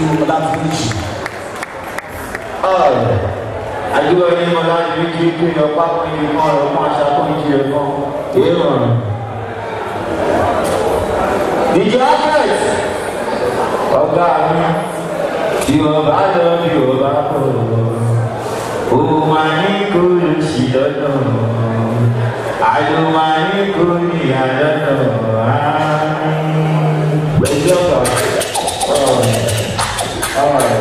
Ọlátúnjì. Àdúrà ní ọlá ìlú kí kí ọpá fún ìlú kan ọmọ àṣà tó ń jí ẹ̀kan. Èèmọ̀. DJ Alfred. Ọ̀gá mi. Tí o bá lọ bí o bá bọ̀. O máa ní kó lè ṣì lọ́dọ̀. Àjò máa ní kó ní àlọ́dọ̀. Pẹ̀lú ọ̀gá.